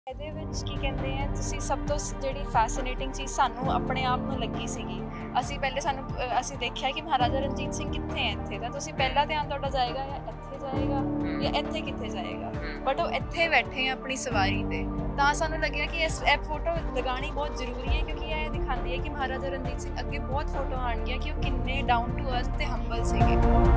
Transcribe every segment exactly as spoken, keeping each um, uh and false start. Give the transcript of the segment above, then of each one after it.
ਇਹਦੇ ਵਿੱਚ ਕੀ ਕਹਿੰਦੇ ਆ ਤੁਸੀਂ ਸਭ ਤੋਂ ਸ- ਜਿਹੜੀ ਫੈਸੀਨੇਟਿੰਗ ਚੀਜ਼ ਸਾਨੂੰ ਆਪਣੇ ਆਪ ਨੂੰ ਲੱਗੀ ਸੀਗੀ। ਅਸੀਂ ਪਹਿਲੇ ਸਾਨੂੰ ਅ, ਅਸੀਂ ਦੇਖਿਆ ਕਿ ਮਹਾਰਾਜਾ ਰਣਜੀਤ ਸਿੰਘ ਕਿੱਥੇ ਹੈ ਇੱਥੇ, ਤਾਂ ਤੁਸੀਂ ਪਹਿਲਾ ਧਿਆਨ ਤੁਹਾਡਾ ਜਾਏਗਾ ਜਾਂ ਇੱਥੇ ਜਾਏਗਾ ਜਾਂ ਇੱਥੇ ਕਿੱਥੇ ਜਾਏਗਾ, ਬਟ ਉਹ ਇੱਥੇ ਬੈਠੇ ਆ ਆਪਣੀ ਸਵਾਰੀ ਤੇ। ਤਾਂ ਸਾਨੂੰ ਲੱਗਿਆ ਕਿ ਇਸ ਇਹ ਫੋਟੋ ਲਗਾਉਣੀ ਬਹੁਤ ਜ਼ਰੂਰੀ ਹੈ, ਕਿਉਂਕਿ ਇਹ ਦਿਖਾਉਂਦੀ ਹੈ ਕਿ ਮਹਾਰਾਜਾ ਰਣਜੀਤ ਸਿੰਘ ਅੱਗੇ ਬਹੁਤ ਫੋਟੋ ਆਉਣਗੀਆਂ ਕਿ ਉਹ ਕਿੰਨੇ ਡਾਊਨ ਟੂ ਅਰਥ ਤੇ ਹੰਬਲ ਸੀਗੇ।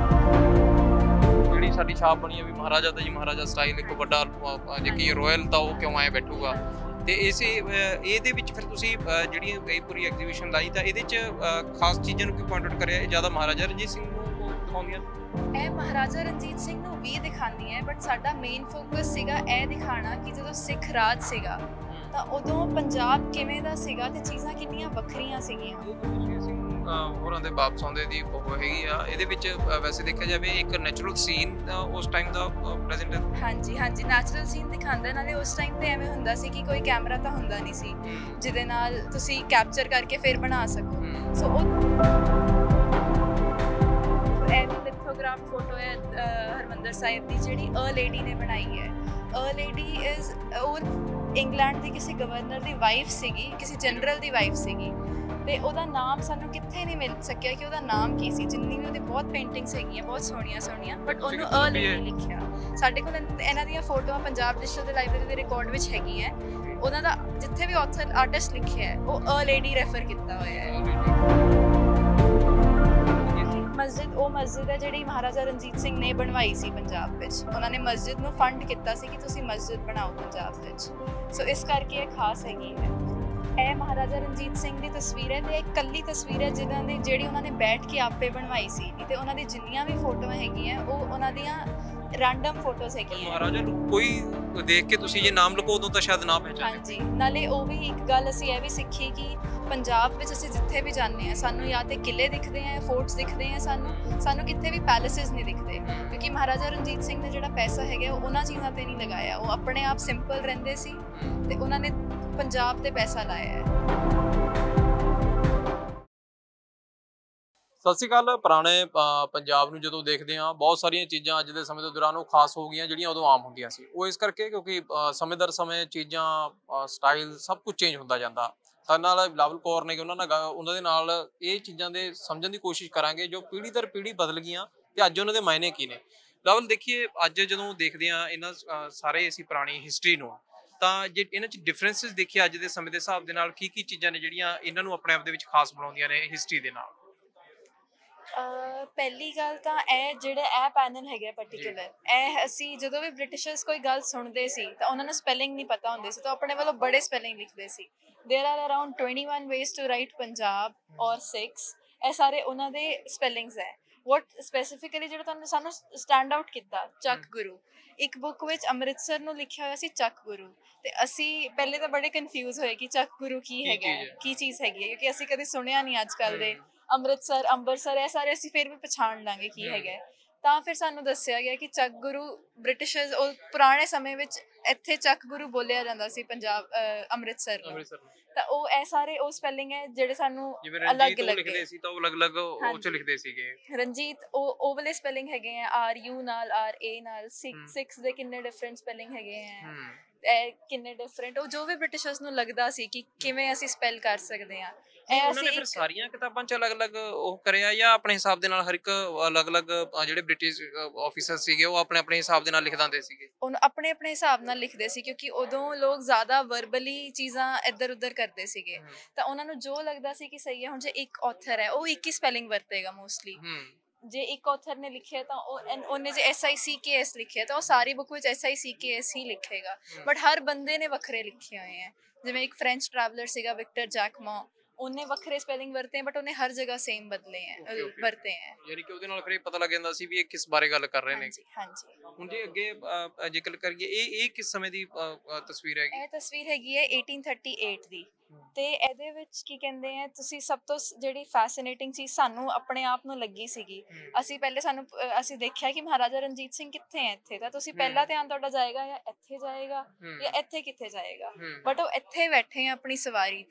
ਜਿਹੜੀ ਸਾਡੀ ਛਾਪ ਬਣੀ ਹੈ ਵੀ ਮਹਾਰਾਜਾ ਦਾ ਜੀ ਮਹਾਰਾਜਾ ਸਟਾਈਲ ਇੱਕ ਵੱਡਾ ਅਹ, ਜੇ ਕੀ ਰਾਇਲ ਤਾਂ ਉਹ ਕਿਉਂ ਆਏ ਬੈਠੂਗਾ। ਤੇ ਇਸੇ ਅਹ, ਇਹਦੇ ਵਿੱਚ ਫਿਰ ਤੁਸੀਂ ਅਹ, ਜਿਹੜੀ ਇਹ ਪੂਰੀ ਐਗਜ਼ੀਬਿਸ਼ਨ ਲਾਈ ਤਾਂ ਇਹਦੇ 'ਚ ਅਹ, ਖਾਸ ਚੀਜ਼ਾਂ ਨੂੰ ਕੀ ਪੁਆਇੰਟ ਆਊਟ ਕਰਿਆ? ਇਹ ਜ਼ਿਆਦਾ ਮਹਾਰਾਜਾ ਰਣਜੀਤ ਸਿੰਘ ਨੂੰ ਦਿਖਾਉਂਦੀਆਂ? ਇਹ ਮਹਾਰਾਜਾ ਰਣਜੀਤ ਸਿੰਘ ਨੂੰ ਵੀ ਦਿਖਾਉਂਦੀ ਹੈ, ਬਟ ਸਾਡਾ ਮੇਨ ਫੋਕਸ ਸੀਗਾ ਇਹ ਦਿਖਾਉਣਾ ਕਿ ਜਦੋਂ ਸਿੱਖ ਰਾਜ ਸੀਗਾ ਤਾਂ ਉਦੋਂ ਪੰਜਾਬ ਕਿਵੇਂ ਦਾ ਸੀਗਾ ਤੇ ਚੀਜ਼ਾਂ ਕਿੰਨੀਆਂ ਵੱਖਰੀਆਂ ਸੀਗੀਆਂ। ਤੁਸੀਂ ਸਿੰਘ ਅਹ, ਹੋਰਾਂ ਦੇ ਵਾਪਸ ਆਉਂਦੇ ਦੀ ਉਹ ਹੈਗੀ ਆ ਇਹਦੇ ਵਿੱਚ। ਅਹ, ਵੈਸੇ ਦੇਖਿਆ ਜਾਵੇ ਇੱਕ ਨੈਚੁਰਲ ਸੀਨ ਉਸ ਟਾਈਮ ਦਾ ਪ੍ਰੈਜ਼ੈਂਟ। ਹਾਂਜੀ ਹਾਂਜੀ ਨੈਚੁਰਲ ਸੀਨ ਦਿਖਾਉਂਦਾ, ਨਾਲੇ ਉਸ ਟਾਈਮ ਤੇ ਐਵੇਂ ਹੁੰਦਾ ਸੀ ਕਿ ਕੋਈ ਕੈਮਰਾ ਤਾਂ ਹੁੰਦਾ ਨਹੀਂ ਸੀ ਜਿਹਦੇ ਨਾਲ ਤੁਸੀਂ ਕੈਪਚਰ ਕਰਕੇ ਫਿਰ ਬਣਾ ਸਕੋ। ਸੋ ਉਹ ਇਹ ਲਿਥੋਗ੍ਰਾਫ ਫੋਟੋ ਹੈ ਅਹ, ਹਰਮੰਦਰ ਸਾਹਿਬ ਦੀ, ਜਿਹੜੀ ਅ ਲੇਡੀ ਨੇ ਬਣਾਈ ਹੈ। ਅ ਲੇਡੀ ਇਜ਼ ਉਹ ਇੰਗਲੈਂਡ ਦੀ ਕਿਸੇ ਗਵਰਨਰ ਦੀ ਵਾਈਫ ਸੀਗੀ, ਕਿਸੇ ਜਨਰਲ ਦੀ ਵਾਈਫ ਸੀਗੀ, ਤੇ ਉਹਦਾ ਨਾਮ ਸਾਨੂੰ ਕਿੱਥੇ ਨਹੀਂ ਮਿਲ ਸਕਿਆ ਕਿ ਉਹਦਾ ਨਾਮ ਕੀ ਸੀ। ਜਿੰਨੀ ਵੀ ਉਹਦੇ ਬਹੁਤ ਪੇਂਟਿੰਗਸ ਹੈਗੀਆਂ ਬਹੁਤ ਸੋਹਣੀਆਂ ਸੋਹਣੀਆਂ, ਬਟ ਉਹਨੂੰ ਅ ਲੇਡੀ ਲਿਖਿਆ। ਸਾਡੇ ਕੋਲ ਇਨ- ਇਹਨਾਂ ਦੀਆਂ ਫੋਟੋਆਂ ਪੰਜਾਬ ਡਿਜੀਟਲ ਦੇ ਲਾਇਬ੍ਰੇਰੀ ਦੇ ਰਿਕਾਰਡ ਵਿੱਚ ਹੈਗੀਆਂ। ਉਹਨਾਂ ਦਾ ਜਿੱਥੇ ਵੀ ਆਥਰ ਆਰਟਿਸਟ ਲਿਖਿਆ ਹੈ ਉਹ ਅ ਲੇਡੀ ਰੈਫਰ ਕੀਤਾ ਹੋਇਆ ਹੈ। ਮਸਜਿਦ ਉਹ ਮਸਜਿਦ ਹੈ ਜਿਹੜੀ ਮਹਾਰਾਜਾ ਰਣਜੀਤ ਸਿੰਘ ਨੇ ਬਣਵਾਈ ਸੀ ਪੰਜਾਬ ਵਿੱਚ। ਉਹਨਾਂ ਨੇ ਮਸਜਿਦ ਨੂੰ ਫੰਡ ਕੀਤਾ ਸੀ ਕਿ ਤੁਸੀਂ ਮਸਜਿਦ ਬਣਾਓ ਪੰਜਾਬ ਵਿੱਚ। ਸੋ ਇਸ ਕਰਕੇ ਇਹ ਖਾਸ ਹੈਗੀ ਹੈ। ਇਹ ਮਹਾਰਾਜਾ ਰਣਜੀਤ ਸਿੰਘ ਦੀ ਤਸਵੀਰ ਹੈ ਤੇ ਇਹ ਇਕੱਲੀ ਤਸਵੀਰ ਹੈ ਜਿਹਨਾਂ ਨੇ ਜਿਹੜੀ ਉਹਨਾਂ ਨੇ ਬੈਠ ਕੇ ਆਪੇ ਬਣਵਾਈ ਸੀ, ਨਹੀਂ ਤੇ ਉਹਨਾਂ ਦੀ ਜਿੰਨੀਆਂ ਵੀ ਫੋਟੋਆਂ ਹੈਗੀਆਂ ਉਹ ਉਹਨਾਂ ਦੀਆਂ ਰੈਂਡਮ ਫੋਟੋਜ਼ ਹੈਗੀਆਂ। ਮਹਾਰਾਜਾ ਨੂੰ ਕੋਈ ਦੇਖ ਕੇ ਤੁਸੀਂ ਜੇ ਨਾਮ ਲਿਖੋ ਉਦੋਂ ਤਾਂ ਸ਼ਾਇਦ ਨਾ ਪਹਿਚਾਨੇ। ਹਾਂਜੀ, ਨਾਲੇ ਉਹ ਵੀ ਇੱਕ ਗੱਲ ਅਸੀਂ ਇਹ ਵੀ ਸਿੱਖੀ ਕਿ ਪੰਜਾਬ ਵਿੱਚ ਅਸੀਂ ਜਿੱਥੇ ਵੀ ਜਾਂਦੇ ਹਾਂ ਸਾਨੂੰ ਜਾਂ ਤੇ ਕਿਲੇ ਦਿਖਦੇ ਆ, ਫੋਰਟਸ ਦਿਖਦੇ ਆ, ਸਾਨੂੰ ਸਾਨੂੰ ਕਿਤੇ ਵੀ ਪੈਲੇਸਿਸ ਨਹੀਂ ਦਿਖਦੇ, ਕਿਉਂਕਿ ਮਹਾਰਾਜਾ ਰਣਜੀਤ ਸਿੰਘ ਨੇ ਜਿਹੜਾ ਪੈਸਾ ਹੈਗਾ ਉਹ ਉਹਨਾਂ ਚੀਜ਼ਾਂ ਤੇ ਨਹੀਂ ਲਗਾਇਆ। ਉਹ ਆਪਣੇ ਆਪ ਸਿੰਪਲ ਰਹਿੰਦੇ ਸੀ ਤੇ ਉਹਨਾਂ ਨੇ ਪੰਜਾਬ ਤੇ ਪੈਸਾ ਲਾਇਆ ਹੈ। ਸਤਿ ਸ਼੍ਰੀ ਅਕਾਲ। ਪੁਰਾਣੇ ਅਹ, ਪੰਜਾਬ ਨੂੰ ਜਦੋਂ ਦੇਖਦੇ ਹਾਂ ਬਹੁਤ ਸਾਰੀਆਂ ਚੀਜ਼ਾਂ ਅੱਜ ਦੇ ਸਮੇਂ ਦੇ ਦੌਰਾਨ ਉਹ ਖਾਸ ਹੋ ਗਈਆਂ ਜਿਹੜੀਆਂ ਉਦੋਂ ਆਮ ਹੁੰਦੀਆਂ ਸੀ। ਉਹ ਇਸ ਕਰਕੇ ਕਿਉਂਕਿ ਅਹ, ਸਮੇਂ ਦਰ ਸਮੇਂ ਚੀਜ਼ਾਂ ਸਟਾਈਲ ਸਭ ਕੁਝ ਚੇਂਜ ਹੁੰਦਾ ਜਾਂਦਾ। ਸਾਡੇ ਨਾਲ ਬਿਲਾਵਲ ਕੌਰ ਨੇ, ਉਹਨਾਂ ਨਾਲ ਗਾ- ਉਹਨਾਂ ਦੇ ਨਾਲ ਇਹ ਚੀਜ਼ਾਂ ਦੇ ਸਮਝਣ ਦੀ ਕੋਸ਼ਿਸ਼ ਕਰਾਂਗੇ ਜੋ ਪੀੜ੍ਹੀ ਦਰ ਪੀੜ੍ਹੀ ਬਦਲ ਗਈਆਂ ਤੇ ਅੱਜ ਉਹਨਾਂ ਦੇ ਮਾਇਨੇ ਕੀ ਨੇ। ਬਿਲਾਵਲ, ਦੇਖੀਏ ਅੱਜ ਜਦੋਂ ਦੇਖਦੇ ਹਾਂ ਇਹਨਾਂ ਅਹ, ਸਾਰੇ ਅਸੀਂ ਪੁਰਾਣੀ ਹਿਸਟਰੀ ਨੂੰ, ਤਾਂ ਜੇ ਇਹਨਾਂ 'ਚ ਡਿਫਰੈਂਸਿਸ ਦੇਖੀਏ ਅੱਜ ਦੇ ਸਮੇਂ ਦੇ ਹਿਸਾਬ ਦੇ ਨਾਲ ਕੀ ਕੀ ਚੀਜ਼ਾਂ ਨੇ ਜਿਹੜੀਆਂ ਇਹਨਾਂ ਨੂੰ ਆਪਣੇ ਆਪ ਦੇ ਵਿੱਚ ਖਾਸ ਬਣਾਉਂਦੀਆਂ ਨੇ ਹਿਸਟਰੀ ਦੇ ਨਾਲ? ਅਹ ਪਹਿਲੀ ਗੱਲ ਤਾਂ ਇਹ ਜਿਹੜੇ ਇਹ ਪੈਨਲ ਹੈਗੇ ਪਾਰਟਿਕੂਲਰ, ਇਹ ਅਸੀਂ ਜਦੋਂ ਵੀ ਬ੍ਰਿਟਿਸ਼ਰਸ ਕੋਈ ਗੱਲ ਸੁਣਦੇ ਸੀ ਤਾਂ ਉਹਨਾਂ ਨੂੰ ਸਪੈਲਿੰਗ ਨਹੀਂ ਪਤਾ ਹੁੰਦੀ ਸੀ, ਤਾਂ ਆਪਣੇ ਵੱਲੋਂ ਬੜੇ ਸਪੈਲਿੰਗ ਲਿਖਦੇ ਸੀ। There are around twenty one ways to write Punjab or Sikhs. ਇਹ ਸਾਰੇ ਉਹਨਾਂ ਦੇ ਸਪੈਲਿੰਗਸ ਹੈ। ਵਟ ਸਪੈਸੀਫਿਕਲੀ ਜਿਹੜਾ ਤੁਹਾਨੂੰ ਸਾਨੂੰ ਸਟੈਂਡ ਆਊਟ ਕੀਤਾ, ਚੱਕ ਗੁਰੂ। ਇੱਕ ਬੁੱਕ ਵਿੱਚ ਅੰਮ੍ਰਿਤਸਰ ਨੂੰ ਲਿਖਿਆ ਹੋਇਆ ਸੀ ਚੱਕ ਗੁਰੂ, ਤੇ ਅਸੀਂ ਪਹਿਲੇ ਤਾਂ ਬੜੇ ਕਨਫਿਊਜ਼ ਹੋਏ ਕਿ ਚੱਕ ਗੁਰੂ ਕੀ ਹੈਗਾ, ਕੀ ਚੀਜ਼ ਹੈਗੀ ਹੈ, ਕਿਉਂਕਿ ਅਸੀਂ ਕਦੇ ਸੁਣਿਆ ਨਹੀਂ ਅੱਜ ਕੱਲ੍ਹ ਦੇ। ਅੰਮ੍ਰਿਤਸਰ, ਅੰਬਰਸਰ, ਇਹ ਸਾਰੇ ਅਸੀਂ ਫਿਰ ਵੀ ਪਛਾਣ ਲਾਂਗੇ ਕੀ ਹੈਗਾ। ਤਾਂ ਫਿਰ ਸਾਨੂੰ ਦੱਸਿਆ ਗਿਆ ਕਿ ਚੱਕ ਗੁਰੂ ਬ੍ਰਿਟਿਸ਼ਰਸ ਉਹ ਪੁਰਾਣੇ ਸਮੇਂ ਵਿੱਚ ਇੱਥੇ ਚੱਕ ਗੁਰੂ ਬੋਲਿਆ ਜਾਂਦਾ ਸੀ ਪੰਜਾਬ ਅਹ, ਅੰਮ੍ਰਿਤਸਰ ਨੂੰ। ਤਾਂ ਉਹ ਇਹ ਸਾਰੇ ਉਹ ਸਪੈਲਿੰਗ ਹੈ ਜਿਹੜੇ ਸਾਨੂੰ ਅਲੱਗ ਅਲੱਗ ਲਿਖਦੇ ਸੀ ਤਾਂ ਉਹ ਅਲੱਗ-ਅਲੱਗ ਉਹ ਚ ਲਿਖਦੇ ਸੀਗੇ। ਰਣਜੀਤ ਉਹ ਉਹ ਵਾਲੇ ਸਪੈਲਿੰਗ ਹੈਗੇ ਆ, ਆਰ ਯੂ ਨਾਲ, ਆਰ ਏ ਨਾਲ। ਸਿਕਸ ਦੇ ਕਿੰਨੇ ਡਿਫਰੈਂਟ ਸਪੈਲਿੰਗ ਹੈਗੇ ਆ, ਇਹ ਕਿੰਨੇ ਡਿਫਰੈਂਟ, ਉਹ ਜੋ ਵੀ ਬ੍ਰਿਟਿਸ਼ਰਸ ਨੂੰ ਲੱਗਦਾ ਸੀ ਕਿ ਕਿਵੇਂ ਅਸੀਂ ਸਪੈਲ ਕਰ ਸਕਦੇ ਹਾਂ। ਇਹ ਉਹਨਾਂ ਅਸੀਂ ਨੇ ਫਿਰ ਸਾਰੀਆਂ ਕਿਤਾਬਾਂ ਚ ਅਲੱਗ-ਅਲੱਗ ਉਹ ਕਰਿਆ ਜਾਂ ਆਪਣੇ ਹਿਸਾਬ ਦੇ ਨਾਲ ਹਰ ਇੱਕ ਅਲੱਗ-ਅਲੱਗ ਅ, ਜਿਹੜੇ ਬ੍ਰਿਟਿਸ਼ ਆਫੀਸਰ ਸੀਗੇ ਉਹ ਆਪਣੇ ਆਪਣੇ ਹਿਸਾਬ ਦੇ ਨਾਲ ਲਿਖ ਦਿੰਦੇ ਸੀਗੇ? ਉਹਨੂੰ ਆਪਣੇ ਆਪਣੇ ਹਿਸਾਬ ਨਾਲ ਲਿਖਦੇ ਸੀ, ਕਿਉਂਕਿ ਉਦੋਂ ਲੋਕ ਜ਼ਿਆਦਾ ਵਰਬਲੀ ਚੀਜ਼ਾਂ ਇੱਧਰ ਉੱਧਰ ਕਰਦੇ ਸੀਗੇ। ਤਾਂ ਉਹਨਾਂ ਨੂੰ ਜੋ ਲੱਗਦਾ ਸੀ ਕਿ ਸਹੀ ਹੈ, ਹੁਣ ਜੇ ਇੱਕ ਆਥਰ ਹੈ ਉਹ ਇੱਕ ਹੀ ਸਪੈਲਿੰਗ ਵਰਤੇਗਾ ਮੋਸਟਲੀ। ਜੇ ਇੱਕ ਆਥਰ ਨੇ ਲਿਖਿਆ ਤਾਂ ਉਹ ਉਹਨੇ J S I C K S ਲਿਖਿਆ ਤਾਂ ਉਹ ਸਾਰੀ ਬੁੱਕ ਵਿੱਚ S I C K S ਹੀ ਲਿਖੇਗਾ। ਬਟ ਹਰ ਬੰਦੇ ਨੇ ਵੱਖਰੇ ਲਿਖੇ ਹੋਏ ਹੈ। ਜਿਵੇਂ ਇੱਕ ਫ੍ਰੈਂਚ ਟਰੈਵਲਰ ਸੀਗਾ ਵਿਕਟਰ ਜੈਕਮਾ, ਉਹਨੇ ਵੱਖਰੇ ਸਪੈਲਿੰਗ ਵਰਤੇ ਬਟ ਉਹਨੇ ਹਰ ਜਗ੍ਹਾ ਸੇਮ ਬਦਲੇ ਹੈ ਵਰਤੇ ਹੈ। ਯਾਨੀ ਕਿ ਉਹਦੇ ਨਾਲ ਫਿਰ ਇਹ ਪਤਾ ਲੱਗ ਜਾਂਦਾ ਸੀ ਵੀ ਇਹ ਕਿਸ ਬਾਰੇ ਗੱਲ ਕਰ ਰਹੇ ਨੇ। ਹਾਂਜੀ ਹਾਂਜੀ। ਹੁਣ ਜੇ ਅੱਗੇ ਅ, ਜ਼ਿਕਰ ਕਰੀਏ, ਇਹ ਇਹ ਕਿਸ ਸਮੇਂ ਦੀ ਅ, ਅ, ਤਸਵੀਰ ਹੈਗੀ? ਇਹ ਤਸਵੀਰ ਹੈਗੀ ਹੈ ਏਟੀਨ ਥਰਟੀ ਏਟ ਦੀ, ਤੇ ਇਹਦੇ ਵਿੱਚ ਕੀ ਕਹਿੰਦੇ ਆ ਤੁਸੀਂ ਸਭ ਤੋਂ ਸ- ਜਿਹੜੀ ਫੈਸੀਨੇਟਿੰਗ ਚੀਜ਼ ਸਾਨੂੰ ਆਪਣੇ ਆਪ ਨੂੰ ਲੱਗੀ ਸੀਗੀ। ਅਸੀਂ ਪਹਿਲੇ ਸਾਨੂੰ ਅ, ਅਸੀਂ ਦੇਖਿਆ ਕਿ ਮਹਾਰਾਜਾ ਰਣਜੀਤ ਸਿੰਘ ਕਿੱਥੇ ਹੈ ਇੱਥੇ, ਤਾਂ ਤੁਸੀਂ ਪਹਿਲਾ ਧਿਆਨ ਤੁਹਾਡਾ ਜਾਏਗਾ ਜਾਂ ਇੱਥੇ ਜਾਏਗਾ ਜਾਂ ਇੱਥੇ ਕਿੱਥੇ ਜਾਏਗਾ, ਬਟ ਉਹ ਇੱਥੇ ਬੈਠੇ ਆ ਆਪਣੀ ਸਵਾਰੀ ਤੇ।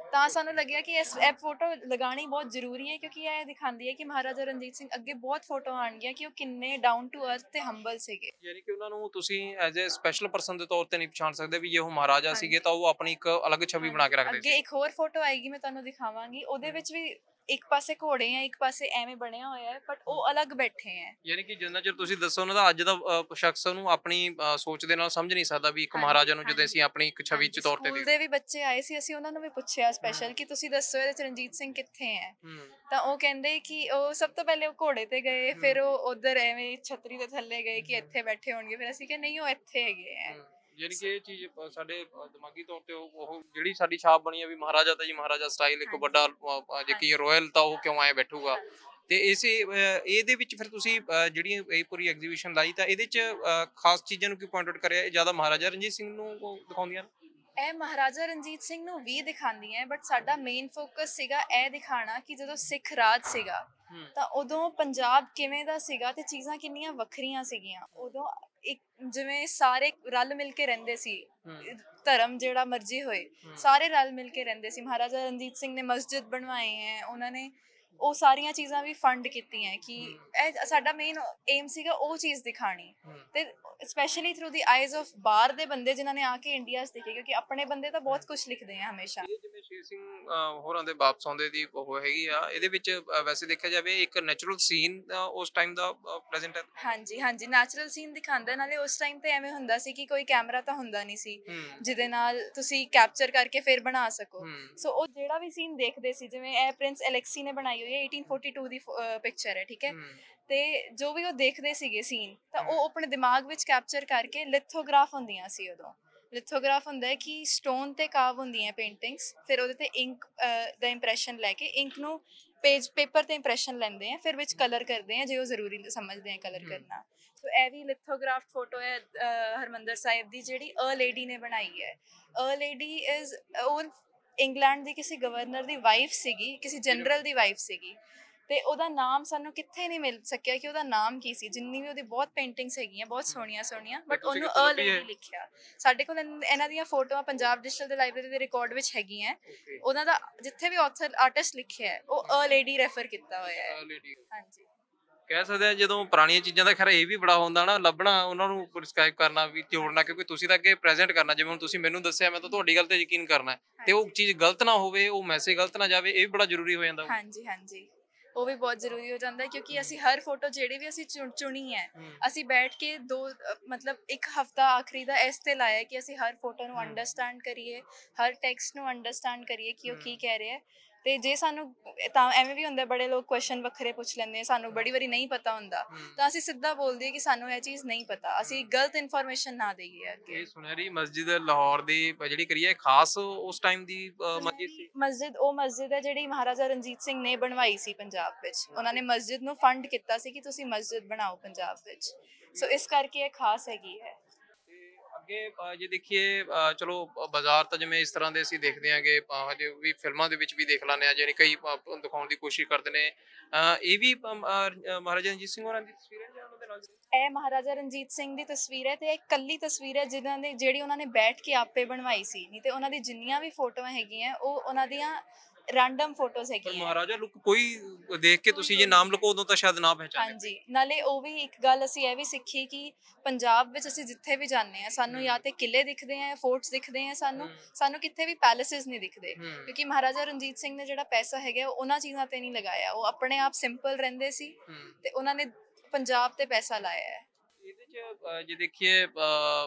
ਤਾਂ ਸਾਨੂੰ ਲੱਗਿਆ ਕਿ ਇਸ ਇਹ ਫੋਟੋ ਲਗਾਉਣੀ ਬਹੁਤ ਜ਼ਰੂਰੀ ਹੈ, ਕਿਉਂਕਿ ਇਹ ਦਿਖਾਉਂਦੀ ਹੈ ਕਿ ਮਹਾਰਾਜਾ ਰਣਜੀਤ ਸਿੰਘ ਅੱਗੇ ਬਹੁਤ ਫੋਟੋ ਆਉਣਗੀਆਂ ਕਿ ਉਹ ਕਿੰਨੇ ਡਾਊਨ ਟੂ ਅਰਥ ਤੇ ਹੰਬਲ ਸੀਗੇ। ਯਾਨੀ ਕਿ ਉਹਨਾਂ ਨੂੰ ਤੁਸੀਂ ਐਜ਼ ਅ ਸਪੈਸ਼ਲ ਪਰਸਨ ਦੇ ਤੌਰ ਤੇ ਨਹੀਂ ਪਛਾਣ ਸਕਦੇ ਵੀ ਜੇ ਉਹ ਮਹਾਰਾਜਾ ਸੀਗੇ ਹਾਂਜੀ ਤਾਂ ਉਹ ਆਪਣੀ ਇੱਕ ਅਲੱਗ ਛਵੀ ਬਣਾ ਕੇ ਰੱਖਦੇ ਅੱਗੇ ਸੀ। ਇੱਕ ਹੋਰ ਫੋਟੋ ਆਏਗੀ, ਮੈਂ ਤੁਹਾਨੂੰ ਦਿਖਾਵਾਂਗੀ, ਉਹਦੇ ਵਿੱਚ ਵੀ ਇੱਕ ਪਾਸੇ ਘੋੜੇ ਆ, ਇੱਕ ਪਾਸੇ ਐਵੇਂ ਬਣਿਆ ਹੋਇਆ ਹੈ, ਬਟ ਉਹ ਅਲੱਗ ਬੈਠੇ ਹੈ। ਯਾਨੀ ਕਿ ਜਿੰਨਾ ਚਿਰ ਤੁਸੀਂ ਦੱਸੋ ਉਹਨਾਂ ਦਾ ਅੱਜ ਦਾ ਅ, ਸ਼ਖਸ ਉਹਨੂੰ ਆਪਣੀ ਅ, ਸੋਚ ਦੇ ਨਾਲ ਸਮਝ ਨਹੀਂ ਸਕਦਾ ਵੀ ਇੱਕ ਹਾਂਜੀ ਮਹਾਰਾਜਾ ਨੂੰ ਜਦੋਂ ਹਾਂਜੀ ਅਸੀਂ ਆਪਣੀ ਇੱਕ ਛਵੀ ਚ ਤੌਰ ਤੇ ਸਕੂਲ ਦੇਖਦੇ। ਦੇ ਵੀ ਬੱਚੇ ਆਏ ਸੀ, ਅਸੀਂ ਉਹਨਾਂ ਨੂੰ ਵੀ ਪੁੱਛਿਆ ਸਪੈਸ਼ਲ ਕਿ ਤੁਸੀਂ ਦੱਸੋ ਇਹਦੇ ਚ ਰਣਜੀਤ ਸਿੰਘ ਕਿੱਥੇ ਹੈ, ਹੂੰ ਤਾਂ ਉਹ ਕਹਿੰਦੇ ਕਿ ਉਹ ਸਭ ਤੋਂ ਪਹਿਲੇ ਉਹ ਘੋੜੇ ਤੇ ਗਏ, ਫਿਰ ਉਹ ਉਧਰ ਐਵੇਂ ਛਤਰੀ ਦੇ ਥੱਲੇ ਗਏ ਕਿ ਇੱਥੇ ਬੈਠੇ ਹੋਣਗੇ, ਫਿਰ ਅਸੀਂ ਕਿਹਾ ਨਹੀਂ ਉਹ ਇੱਥੇ ਹੈਗੇ ਹੈ। ਹੂੰ। ਯਾਨੀ ਕਿ ਇਹ ਚੀਜ਼ ਅ, ਸਾਡੇ ਅ, ਦਿਮਾਗੀ ਤੌਰ ਤੇ ਉਹ ਉਹ ਜਿਹੜੀ ਸਾਡੀ ਛਾਪ ਬਣੀ ਹੈ ਵੀ ਮਹਾਰਾਜਾ ਤਾਂ ਜੀ ਮਹਾਰਾਜਾ ਸਟਾਈਲ ਇੱਕ ਹਾਂਜੀ ਵੱਡਾ ਅ, ਅ, ਜੇ ਕੀ ਰਾਇਲ ਤਾਂ ਉਹ ਕਿਉਂ ਆਏ ਬੈਠੂਗਾ। ਤੇ ਇਸੇ ਅ, ਇਹਦੇ ਵਿੱਚ ਫਿਰ ਤੁਸੀਂ ਅ, ਜਿਹੜੀ ਇਹ ਪੂਰੀ ਐਗਜ਼ੀਬਿਸ਼ਨ ਲਾਈ ਤਾਂ ਇਹਦੇ ਚ ਅ, ਖਾਸ ਚੀਜ਼ਾਂ ਨੂੰ ਕਿਉਂ ਪੁਆਇੰਟ ਆਊਟ ਕਰਿਆ? ਇਹ ਜ਼ਿਆਦਾ ਮਹਾਰਾਜਾ ਰਣਜੀਤ ਸਿੰਘ ਨੂੰ ਉਹ ਦਿਖਾਉਂਦੀਆਂ ਨੇ? ਇਹ ਮਹਾਰਾਜਾ ਰਣਜੀਤ ਸਿੰਘ ਨੂੰ ਵੀ ਦਿਖਾਉਂਦੀ ਹੈ, ਬਟ ਸਾਡਾ ਮੇਨ ਫੋਕਸ ਸੀਗਾ ਇਹ ਦਿਖਾਣਾ ਕਿ ਜਦੋਂ ਸਿੱਖ ਰਾਜ ਸੀਗਾ ਹੂੰ ਤਾਂ ਉਦੋਂ ਪੰਜਾਬ ਕਿਵੇਂ ਦਾ ਸੀਗਾ ਤੇ ਚੀਜ਼ਾਂ ਕਿੰਨੀਆਂ ਵੱਖਰੀਆਂ ਸੀਗੀਆਂ। ਉਦੋਂ ਇੱਕ ਜਿਵੇਂ ਸਾਰੇ ਰਲ ਮਿਲ ਕੇ ਰਹਿੰਦੇ ਸੀ, ਹੂੰ ਧਰਮ ਜਿਹੜਾ ਮਰਜ਼ੀ ਹੋਏ, ਹੂੰ ਸਾਰੇ ਰਲ ਮਿਲ ਕੇ ਰਹਿੰਦੇ ਸੀ। ਮਹਾਰਾਜਾ ਰਣਜੀਤ ਸਿੰਘ ਨੇ ਮਸਜਿਦ ਬਣਵਾਏ ਹੈ, ਉਹਨਾਂ ਨੇ ਉਹ ਸਾਰੀਆਂ ਚੀਜ਼ਾਂ ਵੀ ਫੰਡ ਕੀਤੀਆਂ ਕਿ ਇਹ ਸਾਡਾ ਮੇਨ ਏਮ ਸੀਗਾ ਉਹ ਚੀਜ਼ ਦਿਖਾਣੀ, ਹੂੰ ਤੇ specially through the eyes of ਬਾਹਰ ਦੇ ਬੰਦੇ ਜਿਨ੍ਹਾਂ ਨੇ ਆ ਕੇ ਇੰਡੀਆ 'ਚ ਦੇਖੇ, ਕਿਉਂਕਿ ਆਪਣੇ ਬੰਦੇ ਤਾਂ ਬਹੁਤ ਕੁਝ ਲਿਖਦੇ ਆ ਹਮੇਸ਼ਾ। ਇਹ ਜਿਵੇਂ ਸ਼ੇਰ ਸਿੰਘ ਅ, ਹੋਰਾਂ ਦੇ ਵਾਪਸ ਆਉਂਦੇ ਦੀ ਉਹ ਹੈਗੀ ਆ ਇਹਦੇ ਵਿੱਚ ਅ, ਵੈਸੇ ਦੇਖਿਆ ਜਾਵੇ ਇੱਕ ਨੈਚੁਰਲ ਸੀਨ ਉਸ ਟਾਈਮ ਦਾ ਪ੍ਰੈਜ਼ੈਂਟ ਹੈ। ਹਾਂਜੀ ਹਾਂਜੀ ਨੈਚੁਰਲ ਸੀਨ ਦਿਖਾਉਂਦਾ, ਨਾਲੇ ਉਸ ਟਾਈਮ ਤੇ ਐਵੇਂ ਹੁੰਦਾ ਸੀ ਕਿ ਕੋਈ ਕੈਮਰਾ ਤਾਂ ਹੁੰਦਾ ਨਹੀਂ ਸੀ ਹੂੰ ਜਿਹਦੇ ਨਾਲ ਤੁਸੀਂ ਕੈਪਚਰ ਕਰਕੇ ਫਿਰ ਬਣਾ ਸਕੋ। ਹੂੰ ਸੋ ਉਹ ਜਿਹੜਾ ਵੀ ਸੀਨ ਦੇਖਦੇ ਸੀ, ਜਿਵੇਂ ਇਹ ਪ੍ਰਿੰਸ ਐਲੈਕਸੀ ਨੇ ਬਣਾਈ ਹੋਈ ਹੈ, eighteen forty-two ਦੀ ਪਿਕਚਰ ਹੈ, ਠੀਕ ਹੈ, ਹੂੰ ਤੇ ਜੋ ਵੀ ਉਹ ਦੇਖਦੇ ਸੀਗੇ ਸੀਨ ਤਾਂ ਹੂੰ ਉਹ ਆਪਣੇ ਦਿਮਾਗ ਵਿੱਚ ਕੈਪਚਰ ਕਰਕੇ ਲਿਥੋਗ੍ਰਾਫ ਹੁੰਦੀਆਂ ਸੀ। ਉਦੋਂ ਲਿਥੋਗ੍ਰਾਫ ਹੁੰਦਾ ਹੈ ਕਿ ਸਟੋਨ ਤੇ ਕਾਵ ਹੁੰਦੀਆਂ ਪੇਂਟਿੰਗਸ, ਫਿਰ ਉਹਦੇ ਤੇ ਇੰਕ ਦਾ ਇੰਪ੍ਰੈਸ਼ਨ ਲੈ ਕੇ ਇੰਕ ਨੂੰ ਪੇਜ ਪੇਪਰ ਤੇ ਇੰਪ੍ਰੈਸ਼ਨ ਲੈਂਦੇ ਆ, ਫਿਰ ਵਿੱਚ ਕਲਰ ਕਰਦੇ ਆ ਜੇ ਉਹ ਜ਼ਰੂਰੀ ਸਮਝਦੇ ਆ ਕਲਰ ਹੂੰ ਕਰਨਾ। ਸੋ ਇਹ ਵੀ ਲਿਥੋਗ੍ਰਾਫ ਫੋਟੋ ਹੈ ਅਹ, ਹਰਮੰਦਰ ਸਾਹਿਬ ਦੀ, ਜਿਹੜੀ ਅ ਲੇਡੀ ਨੇ ਬਣਾਈ ਹੈ। ਅ ਲੇਡੀ ਇਜ਼ ਉਹ ਇੰਗਲੈਂਡ ਦੀ ਕਿਸੇ ਗਵਰਨਰ ਦੀ ਵਾਈਫ ਸੀਗੀ, ਕਿਸੇ ਜਨਰਲ ਦੀ ਵਾਈਫ ਸੀਗੀ, ਤੇ ਉਹਦਾ ਨਾਮ ਸਾਨੂੰ ਕਿੱਥੇ ਨਹੀਂ ਮਿਲ ਸਕਿਆ ਕਿ ਉਹਦਾ ਨਾਮ ਕੀ ਸੀ। ਜਿੰਨੀ ਵੀ ਉਹਦੀ ਬਹੁਤ ਪੇਂਟਿੰਗਸ ਹੈਗੀਆਂ ਬਹੁਤ ਸੋਹਣੀਆਂ ਸੋਹਣੀਆਂ, ਬਟ ਤੁਸੀਂ ਉਹਨੂੰ ਕਿੱਥੋਂ ਅ ਲੱਭੀ ਲੇਡੀ ਹੈ? ਲਿਖਿਆ। ਸਾਡੇ ਕੋਲ ਇਨ- ਇਹਨਾਂ ਦੀਆਂ ਫੋਟੋਆਂ ਪੰਜਾਬ ਡਿਜੀਟਲ ਦੇ ਲਾਇਬ੍ਰੇਰੀ ਦੇ ਰਿਕਾਰਡ ਵਿੱਚ ਹੈਗੀਆਂ। ਓਕੇ ਉਹਨਾਂ ਦਾ ਜਿੱਥੇ ਵੀ ਆਥਰ ਆਰਟਿਸਟ ਲਿਖਿਆ ਹੈ ਉਹ ਅ ਲੇਡੀ ਰੈਫਰ ਕੀਤਾ ਹੋਇਆ ਹੈ। ਲੇਡੀ ਹਾਂਜੀ ਕਹਿ ਸਕਦੇ ਆ ਜਦੋਂ ਪੁਰਾਣੀਆਂ ਚੀਜ਼ਾਂ ਦਾ ਖੈਰ ਇਹ ਵੀ ਬੜਾ ਹੁੰਦਾ ਨਾ ਲੱਭਣਾ ਉਹਨਾਂ ਨੂੰ ਪ੍ਰਿਸਕ੍ਰਾਈਬ ਕਰਨਾ ਵੀ ਜੋੜਨਾ, ਕਿਉਂਕਿ ਤੁਸੀਂ ਤਾਂ ਅੱਗੇ ਪ੍ਰੈਜ਼ੈਂਟ ਕਰਨਾ, ਜਿਵੇਂ ਹੁਣ ਤੁਸੀਂ ਮੈਨੂੰ ਦੱਸਿਆ ਮੈਂ ਤਾਂ ਤੁਹਾਡੀ ਗੱਲ ਤੇ ਯਕੀਨ ਕਰਨਾ ਹੈ, ਤੇ ਉਹ ਹਾਂਜੀ ਚੀਜ਼ ਗਲਤ ਨਾ ਹੋਵੇ, ਉਹ ਮੈਸੇਜ ਗਲਤ ਨਾ ਜਾਵੇ, ਇਹ ਵੀ ਬੜਾ ਜ਼ਰੂਰੀ ਹੋ ਜਾਂਦਾ। ਹਾਂਜੀ ਹਾਂਜੀ ਉਹ ਵੀ ਬਹੁਤ ਜ਼ਰੂਰੀ ਹੋ ਜਾਂਦਾ ਹੈ, ਕਿਉਂਕਿ ਅਸੀਂ ਹਰ ਫੋਟੋ ਜਿਹੜੀ ਵੀ ਅਸੀਂ ਚੁਣ ਚੁਣੀ ਹੈ, ਹੂੰ ਅਸੀਂ ਬੈਠ ਕੇ ਦੋ ਅ, ਮਤਲਬ ਇੱਕ ਹਫਤਾ ਆਖਰੀ ਦਾ ਇਸ ਤੇ ਲਾਇਆ ਕਿ ਅਸੀਂ ਹਰ ਫੋਟੋ ਨੂੰ ਹੂੰ ਅੰਡਰਸਟੈਂਡ ਕਰੀਏ, ਹਰ ਟੈਕਸਟ ਨੂੰ ਅੰਡਰਸਟੈਂਡ ਕਰੀਏ ਕਿ ਉਹ ਹੂੰ ਕੀ ਕਹਿ ਰਿਹਾ ਹੈ। ਤੇ ਜੇ ਸਾਨੂੰ ਤਾਂ ਐਵੇਂ ਵੀ ਹੁੰਦਾ, ਬੜੇ ਲੋਕ ਕੁਐਸਚਨ ਵੱਖਰੇ ਪੁੱਛ ਲੈਂਦੇ ਆ, ਸਾਨੂੰ ਬੜੀ ਵਾਰੀ ਨਹੀਂ ਪਤਾ ਹੁੰਦਾ, ਹੂੰ ਤਾਂ ਅਸੀਂ ਸਿੱਧਾ ਬੋਲਦੇ ਹਾਂ ਕਿ ਸਾਨੂੰ ਇਹ ਚੀਜ਼ ਨਹੀਂ ਪਤਾ, ਅਸੀਂ ਗਲਤ ਇਨਫੋਰਮੇਸ਼ਨ ਨਾ ਦੇਈਏ ਅੱਗੇ। ਇਹ ਸੁਨਹਿਰੀ ਮਸਜਿਦ ਲਾਹੌਰ ਦੀ ਜਿਹੜੀ ਕਰੀ ਹੈ ਖਾਸ ਉਸ ਟਾਈਮ ਦੀ ਅ, ਮਸਜਿਦ ਸੀ। ਸੁਨਹਿਰੀ ਮਸਜਿਦ ਉਹ ਮਸਜਿਦ ਹੈ ਜਿਹੜੀ ਮਹਾਰਾਜਾ ਰਣਜੀਤ ਸਿੰਘ ਨੇ ਬਣਵਾਈ ਸੀ ਪੰਜਾਬ ਵਿੱਚ। ਉਹਨਾਂ ਨੇ ਮਸਜਿਦ ਨੂੰ ਫੰਡ ਕੀਤਾ ਸੀ ਕਿ ਤੁਸੀਂ ਮਸਜਿਦ ਬਣਾਓ ਪੰਜਾਬ ਵਿੱਚ, ਸੋ ਇਸ ਕਰਕੇ ਇਹ ਖਾਸ ਹੈਗੀ ਹੈ। ਤੇ ਅੱਗੇ ਅ, ਜੇ ਦੇਖੀਏ ਅ, ਚਲੋ ਬ- ਬਾਜ਼ਾਰ ਤਾਂ ਜਿਵੇਂ ਇਸ ਤਰ੍ਹਾਂ ਦੇ ਅਸੀਂ ਦੇਖਦੇ ਆਂਗੇ, ਅ, ਹਜੇ ਵੀ ਫਿਲਮਾਂ ਦੇ ਵਿੱਚ ਵੀ ਦੇਖ ਲੈਂਦੇ ਆ, ਜਿਹੜੇ ਕਈ ਅ, ਦਿਖਾਉਣ ਦੀ ਕੋਸ਼ਿਸ਼ ਕਰਦੇ ਨੇ। ਅ, ਇਹ ਵੀ ਅ, ਅ, ਮਹਾਰਾਜਾ ਰਣਜੀਤ ਸਿੰਘ ਹੋਰਾਂ ਦੀ ਤਸਵੀਰ ਹੈ ਜਾਂ ਉਹਨਾਂ ਦੇ ਨਾਲ ਦੀ? ਇਹ ਮਹਾਰਾਜਾ ਰਣਜੀਤ ਸਿੰਘ ਦੀ ਤਸਵੀਰ ਹੈ, ਤੇ ਇਹ ਇਕੱਲੀ ਤਸਵੀਰ ਹੈ ਜਿਨ੍ਹਾਂ ਦੇ ਜਿਹੜੀ ਉਹਨਾਂ ਨੇ ਬੈਠ ਕੇ ਆਪੇ ਬਣਵਾਈ ਸੀ, ਨਹੀਂ ਤੇ ਉਹਨਾਂ ਦੀ ਜਿੰਨੀਆਂ ਵੀ ਫੋਟੋਆਂ ਹੈਗੀਆਂ ਉਹ ਉਹਨਾਂ ਦੀਆਂ ਰੈਂਡਮ ਫੋਟੋਜ਼ ਪਰ ਹੈਗੀਆਂ। ਮਹਾਰਾਜਾ ਲੁੱਕ ਕੋਈ ਦੇਖ ਕੇ ਤੁਸੀਂ ਜੇ ਨਾਮ ਲੁਕੋ ਉਦੋਂ ਤਾਂ ਸ਼ਾਇਦ ਨਾ ਪਹਿਚਾਨੇ। ਹਾਂਜੀ ਨਾਲੇ ਉਹ ਵੀ ਇੱਕ ਗੱਲ ਅਸੀਂ ਇਹ ਵੀ ਸਿੱਖੀ ਕਿ ਪੰਜਾਬ ਵਿੱਚ ਅਸੀਂ ਜਿੱਥੇ ਵੀ ਜਾਂਦੇ ਹਾਂ ਸਾਨੂੰ ਜਾਂ ਤੇ ਕਿਲੇ ਦਿਖਦੇ ਆ, ਫੋਰਟਸ ਦਿਖਦੇ ਆ, ਸਾਨੂੰ ਸਾਨੂੰ ਕਿੱਥੇ ਵੀ ਪੈਲੇਸਿਸ ਨਹੀਂ ਦਿਖਦੇ, ਹੂੰ ਕਿਉਂਕਿ ਮਹਾਰਾਜਾ ਰਣਜੀਤ ਸਿੰਘ ਨੇ ਜਿਹੜਾ ਪੈਸਾ ਹੈਗਾ ਉਹ ਉਹਨਾਂ ਚੀਜ਼ਾਂ ਤੇ ਨਹੀਂ ਲਗਾਇਆ। ਉਹ ਆਪਣੇ ਆਪ ਸਿੰਪਲ ਰਹਿੰਦੇ ਸੀ ਹੂੰ ਤੇ ਉਹਨਾਂ ਨੇ ਪੰਜਾਬ ਤੇ ਪੈਸਾ ਲਾਇਆ ਹੈ। ਇਹਦੇ ਚ ਅ, ਜੇ ਦੇਖੀਏ ਅ,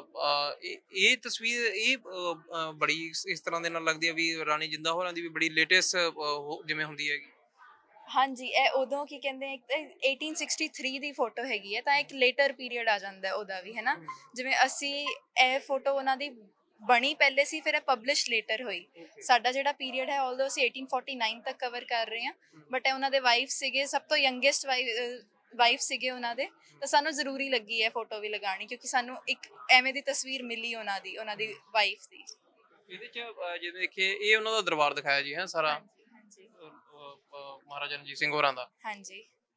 ਅ, ਇਹ ਇਹ ਤਸਵੀਰ ਇਹ ਅ, ਅ, ਬੜੀ ਇਸ ਇਸ ਤਰ੍ਹਾਂ ਦੇ ਨਾਲ ਲੱਗਦੀ ਹੈ ਵੀ ਰਾਣੀ ਜਿੰਦਾ ਹੋਰਾਂ ਦੀ ਵੀ ਬੜੀ ਲੇਟੈਸਟ ਜਿਵੇਂ ਹੁੰਦੀ ਹੈਗੀ। ਹਾਂਜੀ ਇਹ ਉਦੋਂ ਕੀ ਕਹਿੰਦੇ ਆ, ਇੱਕ ਤਾਂ eighteen sixty-three ਦੀ ਫੋਟੋ ਹੈਗੀ ਹੈ, ਤਾਂ ਇੱਕ ਲੇਟਰ ਪੀਰੀਅਡ ਆ ਜਾਂਦਾ ਹੈ ਉਹਦਾ ਵੀ, ਹੈ ਨਾ। ਜਿਵੇਂ ਅਸੀਂ ਇਹ ਫੋਟੋ ਉਹਨਾਂ ਦੀ ਬਣੀ ਪਹਿਲੇ ਸੀ, ਫਿਰ ਇਹ ਪਬਲਿਸ਼ ਲੇਟਰ ਹੋਈ। ਸਾਡਾ ਜਿਹੜਾ ਪੀਰੀਅਡ ਹੈ ਆਲਦੋ ਅਸੀਂ eighteen forty-nine ਤੱਕ ਕਵਰ ਕਰ ਰਹੇ ਹਾਂ, ਬਟ ਇਹ ਉਹਨਾਂ ਦੇ ਵਾਈਫ ਸੀਗੇ, ਸਭ ਤੋਂ ਯੰਗੈਸਟ ਵਾਈਫ ਸੀਗੇ ਉਹਨਾਂ ਦੇ, ਤਾਂ ਸਾਨੂੰ ਜ਼ਰੂਰੀ ਲੱਗੀ ਹੈ ਫੋਟੋ ਵੀ ਲਗਾਉਣੀ, ਕਿਉਂਕਿ ਸਾਨੂੰ ਇੱਕ ਐਵੇਂ ਦੀ ਤਸਵੀਰ ਮਿਲੀ ਉਹਨਾਂ ਦੀ, ਉਹਨਾਂ ਦੀ ਵਾਈਫ ਦੀ। ਇਹਦੇ ਚ ਅ, ਜੇ ਦੇਖੀਏ ਇਹ ਉਹਨਾਂ ਦਾ ਦਰਬਾਰ ਦਿਖਾਇਆ ਜੀ ਹੈ ਸਾਰਾ, ਹਾਂਜੀ ਹਾਂਜੀ ਅ, ਅ, ਅ, ਮਹਾਰਾਜਾ ਰਣਜੀਤ ਸਿੰਘ ਹੋਰਾਂ ਦਾ। ਹਾਂਜੀ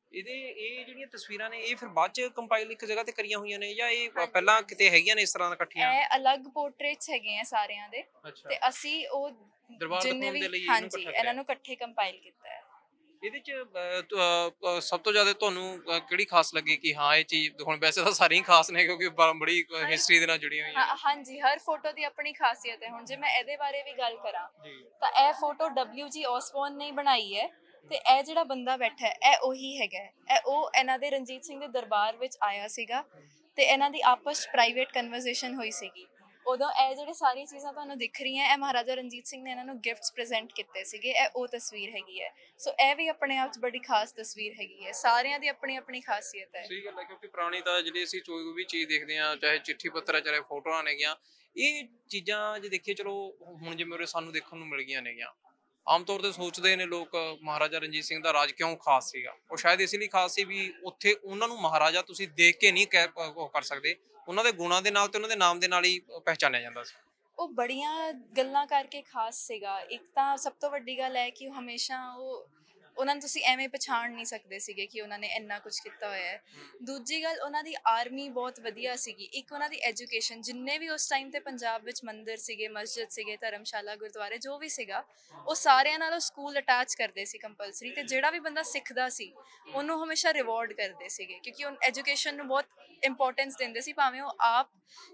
ਇਹਦੇ ਇਹ ਜਿਹੜੀਆਂ ਤਸਵੀਰਾਂ ਨੇ ਇਹ ਫਿਰ ਬਾਅਦ ਚ ਕੰਪਾਈਲ ਇੱਕ ਜਗ੍ਹਾ ਤੇ ਕਰੀਆਂ ਹੋਈਆਂ ਨੇ ਜਾਂ ਇਹ ਪ- ਹਾਂਜੀ ਪਹਿਲਾਂ ਹਾਂਜੀ ਕਿਤੇ ਹੈਗੀਆਂ ਨੇ ਇਸ ਤਰ੍ਹਾਂ ਦਾ ਇਕੱਠੀਆਂ? ਇਹ ਅਲੱਗ ਪੋਰਟਰੇਟਸ ਹੈਗੇ ਆ ਸਾਰਿਆਂ ਦੇ, ਅੱਛਾ, ਤੇ ਅਸੀਂ ਉਹ ਦਰਬਾਰ ਜਿੰਨੇ ਦਿਖਾਉਣ ਦੇ ਵੀ, ਲਈ ਇਹਨੂੰ ਹਾਂਜੀ ਇਕੱਠਾ ਇਹਨਾਂ ਕਰਿਆ। ਨੂੰ ਇਕੱਠੇ ਕੰਪਾਈਲ ਕੀਤਾ ਹੈ। ਇਹਦੇ ਚ ਅ, ਤ- ਅ, ਅ, ਸਭ ਤੋਂ ਜ਼ਿਆਦਾ ਤੁਹਾਨੂੰ ਅ, ਕਿਹੜੀ ਖਾਸ ਲੱਗੀ ਕਿ ਹਾਂ ਇਹ ਚੀਜ਼ ਹੁਣ ਵੈਸੇ ਤਾਂ ਸਾਰੀਆਂ ਹੀ ਖਾਸ ਨੇ ਕਿਉਂਕਿ ਬ- ਬੜੀ ਹਰ ਹਿਸਟਰੀ ਦੇ ਨਾਲ ਜੁੜੀਆਂ ਹੋਈਆਂ ਹਾਂ ਹਾਂਜੀ, ਹਰ ਫੋਟੋ ਦੀ ਆਪਣੀ ਖਾਸੀਅਤ ਹੈ। ਹੁਣ ਜੇ ਮੈਂ ਇਹਦੇ ਬਾਰੇ ਵੀ ਗੱਲ ਕਰਾਂ ਜੀ। ਤਾਂ ਇਹ ਫੋਟੋ ਡਬਲਿਊ ਜੀ ਔਸਬੋਰਨ ਨੇ ਹੀ ਬਣਾਈ ਹੈ, ਤੇ ਇਹ ਜਿਹੜਾ ਬੰਦਾ ਬੈਠਾ ਹੈ ਇਹ ਉਹੀ ਹੈਗਾ ਹੈ। ਇਹ ਉਹ ਇਹਨਾਂ ਦੇ ਰਣਜੀਤ ਸਿੰਘ ਦੇ ਦਰਬਾਰ ਵਿੱਚ ਆਇਆ ਸੀਗਾ, ਤੇ ਇਹਨਾਂ ਦੀ ਆਪਸ 'ਚ ਪ੍ਰਾਈਵੇਟ ਕਨਵਰਸੇਸ਼ਨ ਹੋਈ ਸੀਗੀ। ਉਦੋਂ ਇਹ ਜਿਹੜੇ ਸਾਰੀਆਂ ਚੀਜ਼ਾਂ ਤੁਹਾਨੂੰ ਦਿਖ ਰਹੀਆਂ, ਇਹ ਮਹਾਰਾਜਾ ਰਣਜੀਤ ਸਿੰਘ ਨੇ ਇਹਨਾਂ ਨੂੰ ਗਿਫਟਸ ਪ੍ਰੈਜ਼ੈਂਟ ਕੀਤੇ ਸੀਗੇ। ਇਹ ਉਹ ਤਸਵੀਰ ਹੈਗੀ ਹੈ। ਸੋ ਇਹ ਵੀ ਆਪਣੇ ਆਪ 'ਚ ਬੜੀ ਖਾਸ ਤਸਵੀਰ ਹੈਗੀ ਹੈ। ਸਾਰਿਆਂ ਦੀ ਆਪਣੀ ਆਪਣੀ ਖਾਸੀਅਤ ਹੈ। ਸਹੀ ਗੱਲ ਹੈ ਕਿਉਂਕਿ ਪੁਰਾਣੀ ਤਾਂ ਜਿਹੜੀ ਅਸੀਂ ਕੋਈ ਵੀ ਚੀਜ਼ ਦੇਖਦੇ ਹਾਂ ਚਾਹੇ ਚਿੱਠੀ ਪੱਤਰ ਹੈ ਚਾਹੇ ਫੋਟੋਆਂ ਨੇਗੀਆਂ, ਇਹ ਚੀਜ਼ਾਂ ਜੇ ਦੇਖੀਏ ਚਲੋ ਹੁਣ ਜਿਵੇਂ ਉਰੇ ਸਾਨੂੰ ਦੇਖਣ ਨੂੰ ਮਿਲ ਗਈਆਂ ਨੇਗੀਆਂ, ਆਮ ਤੌਰ ਤੇ ਸੋਚਦੇ ਨੇ ਲੋਕ ਮਹਾਰਾਜਾ ਰਣਜੀਤ ਸਿੰਘ ਦਾ ਰਾਜ ਕਿਉਂ ਖਾਸ ਸੀਗਾ। ਉਹ ਸ਼ਾਇਦ ਇਸ ਲਈ ਖਾਸ ਸੀ ਵੀ ਉੱਥੇ ਉਹਨਾਂ ਨੂੰ ਮਹਾਰਾਜਾ ਤੁਸੀਂ ਦੇਖ ਕੇ ਨਹੀਂ ਕਹਿ ਉਹ ਕਰ ਸਕਦੇ, ਉਹਨਾਂ ਦੇ ਗੁਣਾਂ ਦੇ ਨਾਲ ਤੇ ਉਹਨਾਂ ਦੇ ਨਾਮ ਦੇ ਨਾਲ ਹੀ ਪਹਿਚਾਨਿਆ ਜਾਂਦਾ ਸੀ। ਉਹ ਬੜੀਆਂ ਗੱਲਾਂ ਕਰਕੇ ਖਾਸ ਸੀਗਾ। ਇੱਕ ਤਾਂ ਸਭ ਤੋਂ ਵੱਡੀ ਗੱਲ ਹੈ ਕਿ ਉਹ ਹਮੇਸ਼ਾ ਉਹ ਉਹਨਾਂ ਨੂੰ ਤੁਸੀਂ ਐਵੇਂ ਪਛਾਣ ਨਹੀਂ ਸਕਦੇ ਸੀਗੇ ਕਿ ਉਹਨਾਂ ਨੇ ਇੰਨਾ ਕੁਝ ਕੀਤਾ ਹੋਇਆ ਹੈ। ਦੂਜੀ ਗੱਲ, ਉਹਨਾਂ ਦੀ ਆਰਮੀ ਬਹੁਤ ਵਧੀਆ ਸੀਗੀ। ਇੱਕ ਉਹਨਾਂ ਦੀ ਐਜੂਕੇਸ਼ਨ, ਜਿੰਨੇ ਵੀ ਉਸ ਟਾਈਮ ਤੇ ਪੰਜਾਬ ਵਿੱਚ ਮੰਦਿਰ ਸੀਗੇ, ਮਸਜਿਦ ਸੀਗੇ, ਧਰਮਸ਼ਾਲਾ, ਗੁਰਦੁਆਰੇ ਜੋ ਵੀ ਸੀਗਾ, ਉਹ ਸਾਰਿਆਂ ਨਾਲ ਉਹ ਸਕੂਲ ਅਟੈਚ ਕਰਦੇ ਸੀ ਕੰਪਲਸਰੀ। ਤੇ ਜਿਹੜਾ ਵੀ ਬੰਦਾ ਸਿੱਖਦਾ ਸੀ ਉਹਨੂੰ ਹਮੇਸ਼ਾ ਰਿਵਾਰਡ ਕਰਦੇ ਸੀਗੇ, ਕਿਉਂਕਿ ਉਹ ਐਜੂਕੇਸ਼ਨ ਨੂੰ ਬਹੁਤ ਇੰਪੋਰਟੈਂਸ ਦਿੰਦੇ ਸੀ। ਭਾਵੇਂ ਉਹ ਆਪ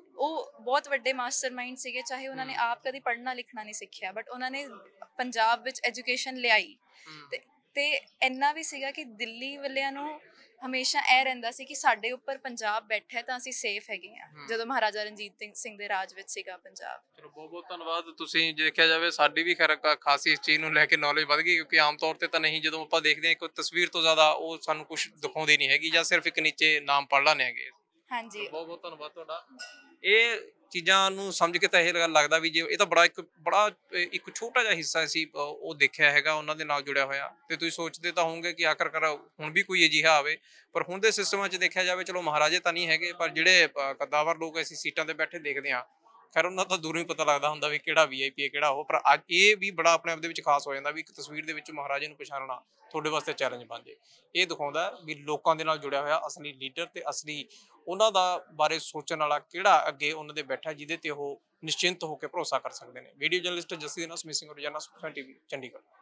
ਉਹ ਬਹੁਤ ਵੱਡੇ ਮਾਸਟਰਮਾਈਂਡ ਸੀਗੇ, ਚਾਹੇ ਉਹਨਾਂ ਨੇ ਆਪ ਕਦੀ ਪੜ੍ਹਨਾ ਲਿਖਣਾ ਨਹੀਂ ਸਿੱਖਿਆ, ਬਟ ਉਹਨਾਂ ਨੇ ਪੰਜਾਬ ਵਿੱਚ ਐਜੂਕੇਸ਼ਨ ਲਿਆਈ। ਤੇ ਤੇ ਇੰਨਾ ਵੀ ਸੀਗਾ ਕਿ ਦਿੱਲੀ ਵਾਲਿਆਂ ਨੂੰ ਹਮੇਸ਼ਾ ਇਹ ਰਹਿੰਦਾ ਸੀ ਕਿ ਸਾਡੇ ਉੱਪਰ ਪੰਜਾਬ ਬੈਠਾ ਹੈ ਤਾਂ ਅਸੀਂ ਸੇਫ ਹੈਗੇ ਆ, ਜਦੋਂ ਮਹਾਰਾਜਾ ਰਣਜੀਤ ਸਿੰਘ ਦੇ ਰਾਜ ਵਿੱਚ ਸੀਗਾ ਪੰਜਾਬ। ਚਲੋ ਬਹੁਤ ਬਹੁਤ ਧੰਨਵਾਦ। ਤੁਸੀਂ ਜੇ ਦੇਖਿਆ ਜਾਵੇ ਸਾਡੀ ਵੀ ਖੈਰ ਕਾ- ਖਾਸੀ ਇਸ ਚੀਜ਼ ਨੂੰ ਲੈ ਕੇ ਨੌਲੇਜ ਵੱਧ ਗਈ ਕਿਉਂਕਿ ਆਮ ਤੌਰ ਤੇ ਤਾਂ ਨਹੀਂ, ਜਦੋਂ ਆਪਾਂ ਦੇਖਦੇ ਹਾਂ ਇੱਕ ਤਸਵੀਰ ਤੋਂ ਜ਼ਿਆਦਾ ਉਹ ਸਾਨੂੰ ਕੁਝ ਦਿਖਾਉਂਦੀ ਨਹੀਂ ਹੈਗੀ ਜਾਂ ਸਿਰਫ ਇੱਕ ਨੀਚੇ ਨਾਮ ਪੜ੍ਹ ਲੈਂਦੇ ਹੈਗੇ। ਹਾਂਜੀ ਬਹੁਤ ਬਹੁਤ ਧੰਨਵਾਦ ਤੁਹਾਡਾ। ਇਹ ਚੀਜ਼ਾਂ ਨੂੰ ਸਮਝ ਕੇ ਤਾਂ ਇਹ ਗੱਲ ਲੱਗਦਾ ਵੀ ਜੇ ਇਹ ਤਾਂ ਬੜਾ ਇੱਕ ਬੜਾ ਅ, ਇੱਕ ਛੋਟਾ ਜਿਹਾ ਹਿੱਸਾ ਸੀ ਅ, ਉਹ ਦੇਖਿਆ ਹੈਗਾ ਉਹਨਾਂ ਦੇ ਨਾਲ ਜੁੜਿਆ ਹੋਇਆ, ਤੇ ਤੁਸੀਂ ਸੋਚਦੇ ਤਾਂ ਹੋਵੋਗੇ ਕਿ ਆਖਰਕਾਰ ਹੁਣ ਵੀ ਕੋਈ ਅਜਿਹਾ ਆਵੇ। ਪਰ ਹੁਣ ਦੇ ਸਿਸਟਮਾਂ 'ਚ ਦੇਖਿਆ ਜਾਵੇ ਚਲੋ ਮਹਾਰਾਜੇ ਤਾਂ ਨਹੀਂ ਹੈਗੇ, ਪਰ ਜਿਹੜੇ ਅ, ਕੱਦਾਵਰ ਲੋਕ ਅਸੀਂ ਸੀਟਾਂ ਤੇ ਬੈਠੇ ਦੇਖਦੇ ਹਾਂ, ਖੈਰ ਉਹਨਾਂ ਤਾਂ ਦੂਰੋਂ ਹੀ ਪਤਾ ਲੱਗਦਾ ਹੁੰਦਾ ਵੀ ਕਿਹੜਾ ਵੀ ਆਈ ਪੀ ਹੈ ਕਿਹੜਾ ਉਹ। ਪਰ ਅੱਜ ਇਹ ਵੀ ਬੜਾ ਆਪਣੇ ਆਪ ਦੇ ਵਿੱਚ ਖਾਸ ਹੋ ਜਾਂਦਾ ਵੀ ਇੱਕ ਤਸਵੀਰ ਦੇ ਵਿੱਚ ਮਹਾਰਾਜੇ ਨੂੰ ਪਛਾਣਨਾ ਤੁਹਾਡੇ ਵਾਸਤੇ ਚੈਲੰਜ ਬਣ ਜੇ। ਇਹ ਦਿਖਾਉਂਦਾ ਵੀ ਲੋਕਾਂ ਦੇ ਨਾਲ ਜੁੜਿਆ ਹੋਇਆ ਅਸਲੀ ਲੀਡਰ ਤੇ ਅਸਲੀ ਉਹਨਾਂ ਦਾ ਬਾਰੇ ਸੋਚਣ ਵਾਲਾ ਕਿਹੜਾ ਅੱਗੇ ਉਹਨਾਂ ਦੇ ਬੈਠਾ ਜਿਹਦੇ ਤੇ ਉਹ ਨਿਸ਼ਚਿੰਤ ਹੋ ਕੇ ਭਰੋਸਾ ਕਰ ਸਕਦੇ ਨੇ। ਵੀਡੀਓ ਜਰਨਲਿਸਟ ਜੱਸੀ ਦੇ ਨਾਲ ਸਮਿਸਿੰਗ ਰੋਜ਼ਾਨਾ ਸੁਖਨਾ ਟੀਵੀ ਚੰਡੀਗੜ੍ਹ।